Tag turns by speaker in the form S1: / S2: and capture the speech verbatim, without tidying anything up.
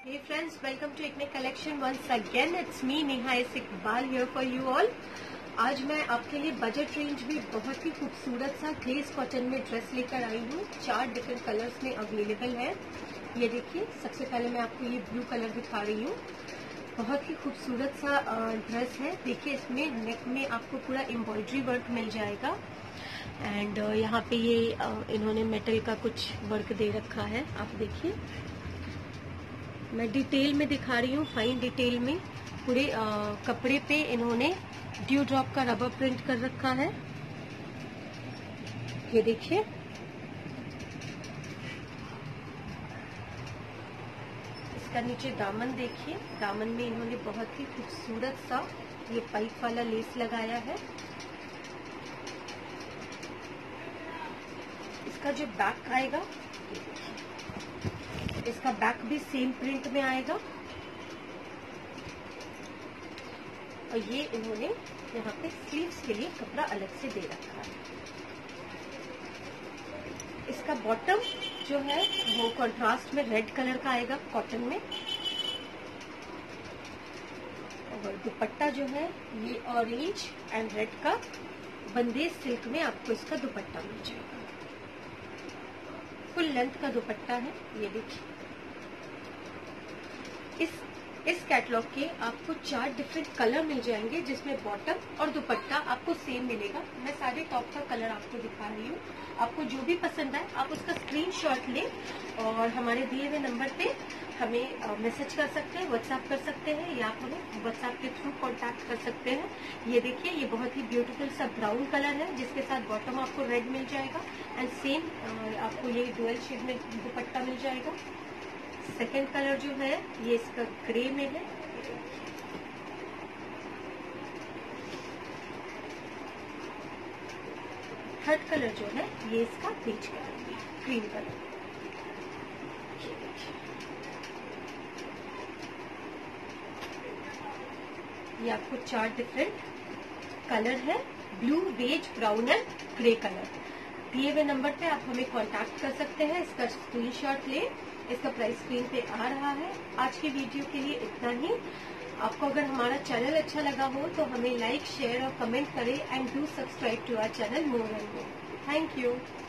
S1: Hey friends, welcome to Icnic Collection once again. It's me Neha Iqbal here for you all. आज मैं आपके लिए budget range में बहुत ही खूबसूरत सा ग्लेस कॉटन में ड्रेस लेकर आई हूँ। चार डिफरेंट कलर्स में अवेलेबल है। ये देखिए, सबसे पहले मैं आपको ये ब्लू कलर दिखा रही हूँ। बहुत ही खूबसूरत सा ड्रेस है। देखिए, इसमें नेक में आपको पूरा एम्ब्रॉयडरी वर्क मिल जाएगा एंड यहाँ पे ये इन्होंने मेटल का कुछ वर्क दे रखा है। आप देखिए, मैं डिटेल में दिखा रही हूँ, फाइन डिटेल में। पूरे आ, कपड़े पे इन्होंने ड्यू ड्रॉप का रबर प्रिंट कर रखा है। ये देखिए, इसका नीचे दामन देखिए, दामन में इन्होंने बहुत ही खूबसूरत सा ये पाइप वाला लेस लगाया है। इसका जो बैक आएगा, इसका बैक भी सेम प्रिंट में आएगा और ये इन्होंने यहाँ पे स्लीव्स के लिए कपड़ा अलग से दे रखा है। इसका बॉटम जो है वो कंट्रास्ट में रेड कलर का आएगा कॉटन में, और दुपट्टा जो है ये ऑरेंज एंड रेड का बंदेज सिल्क में आपको इसका दुपट्टा मिल जाएगा। फुल लेंथ का दुपट्टा है। ये देखिए, इस इस कैटलॉग के आपको चार डिफरेंट कलर मिल जाएंगे, जिसमें बॉटम और दुपट्टा आपको सेम मिलेगा। मैं सारे टॉप का कलर आपको दिखा रही हूँ। आपको जो भी पसंद आए आप उसका स्क्रीनशॉट लें और हमारे दिए हुए नंबर पे हमें मैसेज कर सकते हैं, व्हाट्सएप कर सकते हैं, या आप हमें व्हाट्सएप के थ्रू कांटेक्ट कर सकते हैं। ये देखिए, ये बहुत ही ब्यूटीफुल सा ब्राउन कलर है, जिसके साथ बॉटम आपको रेड मिल जाएगा एंड सेम आपको ये डुअल शेड में दुपट्टा मिल जाएगा। सेकेंड कलर जो है ये इसका ग्रे में है। थर्ड कलर जो है ये इसका पीच कलर में, क्रीम कलर। ये आपको चार डिफरेंट कलर है, blue, beige, brown and grey colour. दिए हुए नंबर पे आप हमें कांटेक्ट कर सकते हैं। इसका स्क्रीनशॉट लें। इसका प्राइस स्क्रीन पे आ रहा है। आज की वीडियो के लिए इतना ही। आपको अगर हमारा चैनल अच्छा लगा हो तो हमें लाइक, शेयर और कमेंट करें and do subscribe to our channel more and more. Thank you.